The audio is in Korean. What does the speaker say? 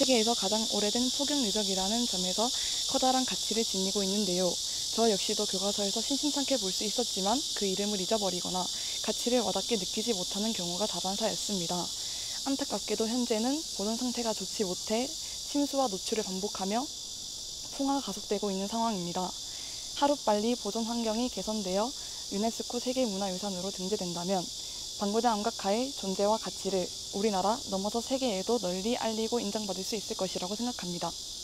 세계에서 가장 오래된 포경 유적이라는 점에서 커다란 가치를 지니고 있는데요. 저 역시도 교과서에서 심심찮게 볼 수 있었지만 그 이름을 잊어버리거나 가치를 와닿게 느끼지 못하는 경우가 다반사였습니다. 안타깝게도 현재는 보존 상태가 좋지 못해 침수와 노출을 반복하며 풍화가 가속되고 있는 상황입니다. 하루빨리 보존 환경이 개선되어 유네스코 세계문화유산으로 등재된다면 방구대 암각화의 존재와 가치를 우리나라 넘어서 세계에도 널리 알리고 인정받을 수 있을 것이라고 생각합니다.